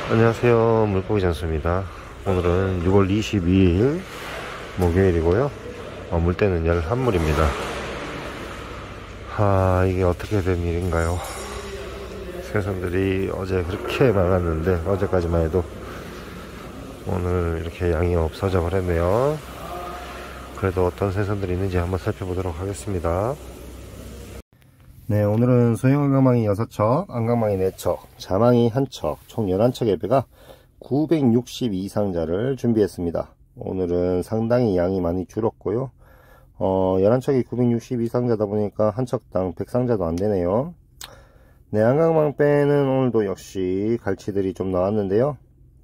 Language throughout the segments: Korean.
안녕하세요, 물고기 장수입니다. 오늘은 6월 22일 목요일이고요. 물때는 11물입니다. 이게 어떻게 된 일인가요? 생선들이 어제 그렇게 많았는데 어제까지만 해도 오늘 이렇게 양이 없어져 버렸네요. 그래도 어떤 생선들이 있는지 한번 살펴보도록 하겠습니다. 네, 오늘은 소형 안강망이 6척, 안강망이 4척, 자망이 1척, 총 11척의 배가 962상자를 준비했습니다. 오늘은 상당히 양이 많이 줄었고요. 11척이 962상자다 보니까 한 척당 100상자도 안 되네요. 네, 안강망 배는 오늘도 역시 갈치들이 좀 나왔는데요.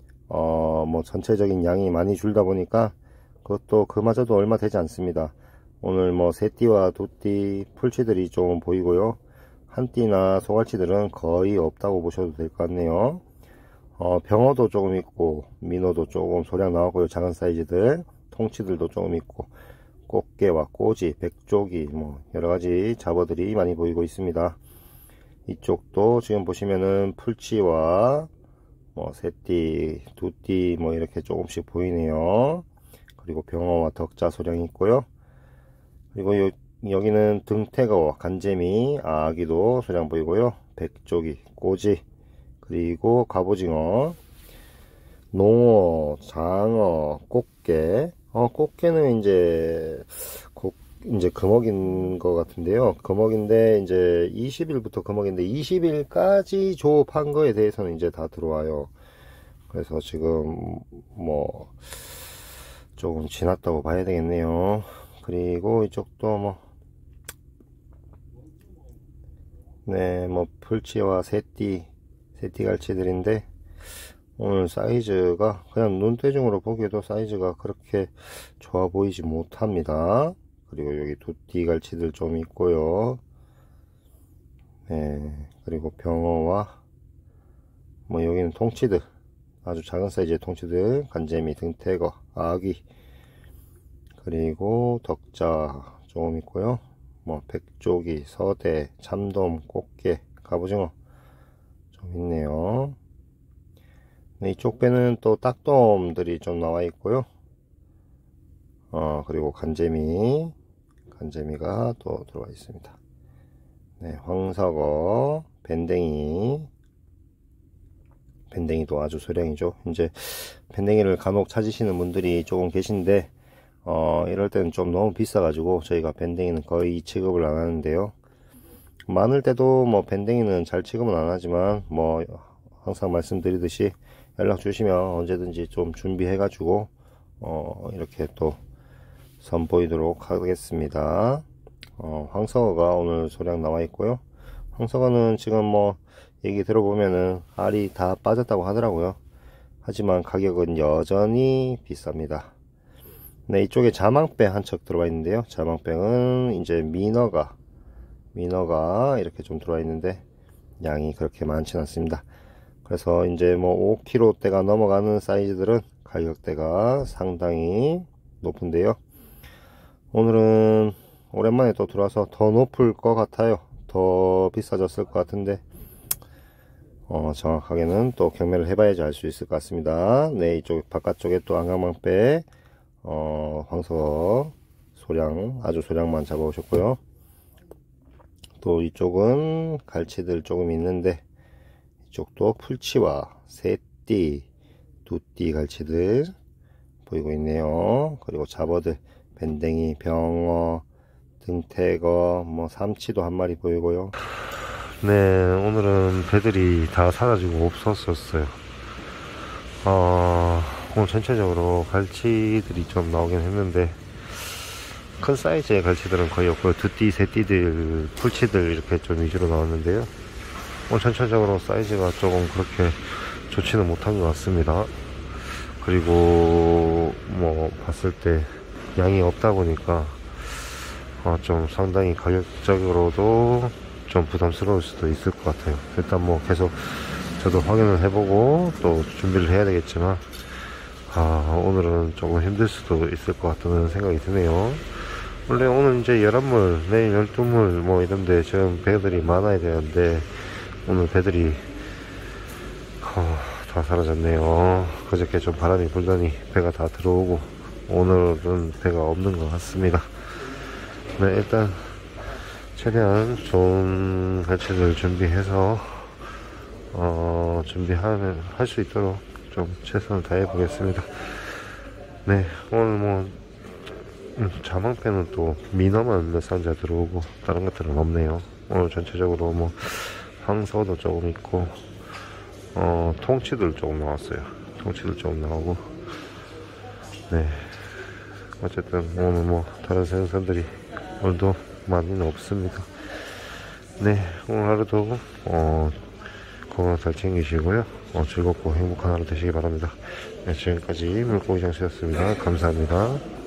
전체적인 양이 많이 줄다 보니까 그것도 그마저도 얼마 되지 않습니다. 오늘 새띠와 도띠, 풀치들이 좀 보이고요. 한띠나 소갈치들은 거의 없다고 보셔도 될 것 같네요. 병어도 조금 있고, 민어도 조금 소량 나왔고요. 작은 사이즈들, 통치들도 조금 있고, 꽃게와 꼬지, 백조기, 여러가지 잡어들이 많이 보이고 있습니다. 이쪽도 지금 보시면은 풀치와 새띠, 두띠 이렇게 조금씩 보이네요. 그리고 병어와 덕자 소량이 있고요. 그리고 여기는 등태거, 간재미, 아기도 소량 보이고요. 백조기, 꼬지, 그리고 갑오징어, 농어, 장어, 꽃게. 꽃게는 이제 금어긴 것 같은데요. 금어긴데 이제 20일부터 금어긴데 20일까지 조업한 거에 대해서는 이제 다 들어와요. 그래서 지금 조금 지났다고 봐야 되겠네요. 그리고 이쪽도 풀치와 새띠 갈치들인데 오늘 사이즈가 그냥 눈대중으로 보기에도 사이즈가 그렇게 좋아 보이지 못합니다. 그리고 여기 두띠 갈치들 좀 있고요. 네, 그리고 병어와 여기는 통치들, 아주 작은 사이즈의 통치들, 간재미, 등태거, 아기, 그리고 덕자 조금 있고요. 백조기, 서대, 참돔, 꽃게, 갑오징어 좀 있네요. 네, 이쪽 배는 또 딱돔들이 좀 나와 있고요. 그리고 간재미가 또 들어와 있습니다. 네, 황석어, 밴댕이도 아주 소량이죠. 이제 밴댕이를 간혹 찾으시는 분들이 조금 계신데 이럴 때는 좀 너무 비싸가지고 저희가 밴댕이는 거의 취급을 안 하는데요. 많을 때도 밴댕이는 잘 취급은 안 하지만 항상 말씀드리듯이 연락 주시면 언제든지 좀 준비해 가지고 이렇게 또 선보이도록 하겠습니다. 황석어가 오늘 소량 나와 있고요. 황석어는 지금 얘기 들어보면은 알이 다 빠졌다고 하더라고요. 하지만 가격은 여전히 비쌉니다. 네, 이쪽에 자망배 한 척 들어와 있는데요. 자망배는 이제 민어가 이렇게 좀 들어와 있는데 양이 그렇게 많지는 않습니다. 그래서 이제 5kg대가 넘어가는 사이즈들은 가격대가 상당히 높은데요. 오늘은 오랜만에 또 들어와서 더 높을 것 같아요. 더 비싸졌을 것 같은데 정확하게는 또 경매를 해봐야지 알 수 있을 것 같습니다. 네, 이쪽 바깥쪽에 또 안강망배 황석어 아주 소량만 잡아오셨고요. 또 이쪽은 갈치들 조금 있는데 이쪽도 풀치와 새띠, 두띠 갈치들 보이고 있네요. 그리고 잡어들 밴댕이, 병어, 등태거, 삼치도 한 마리 보이고요. 네, 오늘은 배들이 다 사라지고 없었어요. 오늘 전체적으로 갈치들이 좀 나오긴 했는데 큰 사이즈의 갈치들은 거의 없고요. 두띠, 새띠들, 풀치들 이렇게 좀 위주로 나왔는데요. 오늘 전체적으로 사이즈가 조금 그렇게 좋지는 못한 것 같습니다. 그리고 봤을 때 양이 없다 보니까 좀 상당히 가격적으로도 좀 부담스러울 수도 있을 것 같아요. 일단 계속 저도 확인을 해보고 또 준비를 해야 되겠지만 오늘은 조금 힘들 수도 있을 것 같다는 생각이 드네요. 원래 오늘 이제 11물, 내일 12물 이런데 지금 배들이 많아야 되는데 오늘 배들이 다 사라졌네요. 그저께 좀 바람이 불더니 배가 다 들어오고 오늘은 배가 없는 것 같습니다. 네, 일단 최대한 좋은 가치를 준비해서 할 수 있도록 좀 최선을 다해 보겠습니다. 네, 오늘 뭐 자망패는 또 민어만 몇 상자 들어오고 다른 것들은 없네요. 오늘 전체적으로 뭐 황소도 조금 있고 통치들 조금 나왔어요. 통치들 조금 나오고, 네, 어쨌든 오늘 뭐 다른 생선들이 오늘도 많이는 없습니다. 네, 오늘 하루도 건강 잘 챙기시고요. 즐겁고 행복한 하루 되시기 바랍니다. 네, 지금까지 물고기 장수였습니다. 감사합니다.